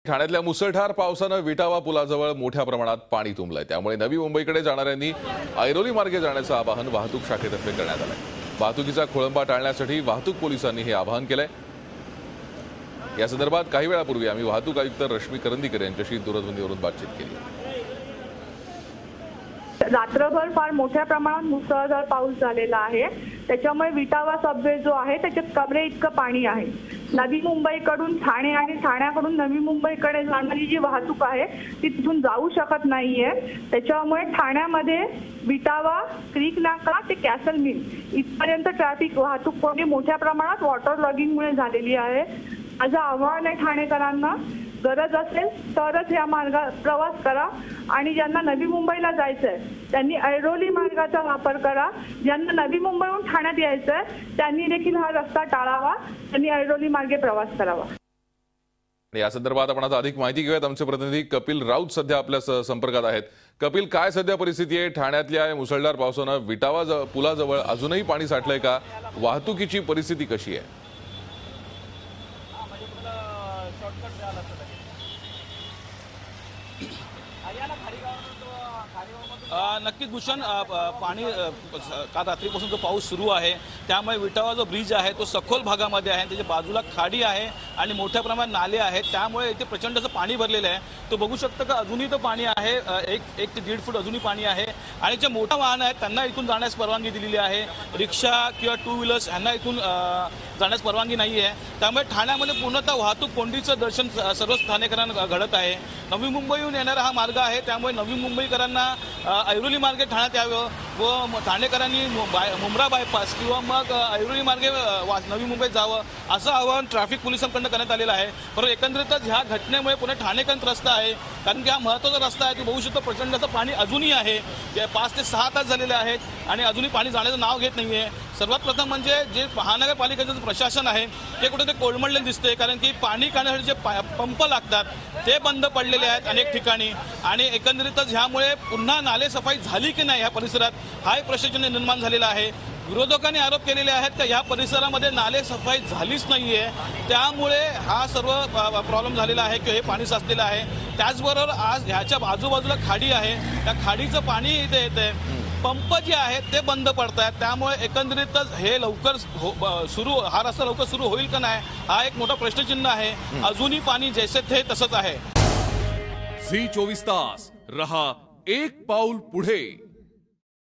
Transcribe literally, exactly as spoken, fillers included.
ठाण्यातल्या मुसळधार पावसानं विटावा पुलाजवळ मोठ्या प्रमाणात पाणी तुंबलंय। त्यामुळे नवी मुंबईकडे जाणाऱ्यांनी ऐरोली मार्गे जाण्याचं आवाहन वाहतूक शाखेतर्फे करण्यात आलंय। वाहतुकीचा खोळंबा टाळण्यासाठी वाहतूक पोलिसांनी हे आवाहन केलंय। या संदर्भात काही वेळापूर्वी आम्ही वाहतूक आयुक्त रश्मी करंदीकर यांच्याशी दूरध्वनीवरून बातचीत केली। रात्रभर फार मोठ्या प्रमाणात मुसळधार पाऊस झालेला आहे। त्याच्यामुळे विटावा सबवे जो आहे त्याच्यात कमरे इतकं पाणी आहे। नवी मुंबईकडून ठाणे आणि ठाण्याकडून नवी मुंबईकडे जाणारी जी वाहतूक आहे ती तिथून जाऊ शकत नाहीये। त्याच्यामुळे ठाण्यामध्ये विटावा, क्रीक नाका ते कॅसल मिल इथपर्यंत ट्रॅफिक वाहतूक कोंडी मोठ्या प्रमाणात वॉटर लॉगिंगमुळे झालेली आहे। माझं आव्हान आहे ठाणेकरांना, गरज असेल तरच या मार्गात प्रवास करा आणि ज्यांना नवी मुंबईला जायचंय त्यांनी ऐरोली मार्गाचा वापर करा। ज्यांना नवी मुंबईहून ठाण्यात यायचंय त्यांनी देखील हा रस्ता टाळावा, त्यांनी ऐरोली मार्गे प्रवास करावा। या संदर्भात आपण आता अधिक माहिती घेऊयात। आमचे प्रतिनिधी कपिल राऊत सध्या आपल्या संपर्कात आहेत। कपिल, काय सध्या परिस्थिती आहे ठाण्यातल्या मुसळधार पावसानं विटावा पुलाजवळ अजूनही पाणी साठलंय का? वाहतुकीची परिस्थिती कशी आहे? नक्कीच भूषण, पाणी काल रात्रीपासून जो पाऊस सुरू आहे त्यामुळे विटावा जो ब्रिज आहे तो सखोल भागामध्ये आहे। त्याच्या बाजूला खाडी आहे आणि मोठ्या प्रमाणात नाले आहेत, त्यामुळे इथे प्रचंड असं पाणी भरलेलं आहे। तो बघू शकता का अजूनही तो पाणी आहे, एक एक ते दीड फूट अजूनही पाणी आहे। आणि जे मोठा वाहन आहेत त्यांना इथून जाण्यास परवानगी दिलेली आहे। रिक्षा किंवा टू व्हीलर्स यांना इथून जाण्यास परवानगी नाही आहे। त्यामुळे ठाण्यामध्ये पूर्णतः वाहतूक कोंडीचं दर्शन सर्वच ठाणेकरांना घडत आहे। नवी मुंबईहून येणारा हा मार्ग आहे, त्यामुळे नवी मुंबईकरांना ऐरोली मार्गे ठाण्यात यावं व ठाणेकरांनी मुंब्रा बायपास किंवा मग ऐरोली मार्गे नवी मुंबईत जावं असं आवाहन ट्रॅफिक पोलिसांकडून करण्यात आलेलं आहे। परंतु एकंदरीतच ह्या घटनेमुळे पुणे ठाणेकरांचा रस्ता आहे, कारण की हा महत्त्वाचा रस्ता आहे। तो बघू शकतो प्रचंड असं पाणी अजूनही आहे, पाच ते सहा तास झालेले आहेत आणि अजूनही पाणी जाण्याचं नाव घेत नाहीये। सर्वात प्रथम म्हणजे जे महानगरपालिकेचं प्रशासन आहे ते कुठे कोलमडलेलं दिसते, कारण की पाणी काढण्यासाठी जे पंप लागतात ते बंद पडलेले आहेत अनेक ठिकाणी। आणि एकंदरीतच ह्यामुळे पुन्हा नाले सफाई झाली की नाही या परिसरात हा एक प्रश्न निर्माण झालेला आहे। विरोधकांनी आरोप केलेले आहेत की या परिसरामध्ये नाले सफाई झालीच नाहीये, त्यामुळे हा सर्व प्रॉब्लेम झालेला आहे की हे पाणी साचलेलं आहे। त्याचबरोबर आज ह्याच्या आजूबाजूला खाडी आहे, त्या खाडीचं पाणी इथे येते, पंप जे आहेत ते बंद पडतात, त्यामुळे एकंदरीतच हे लवकर सुरू हा रस्ता लवकर सुरू होईल का नाही हा एक मोठा प्रश्नचिन्ह आहे। अजूनही पाणी जैसे थे तसंच आहे। झी चोवीस तास रहा एक पाऊल पुढे।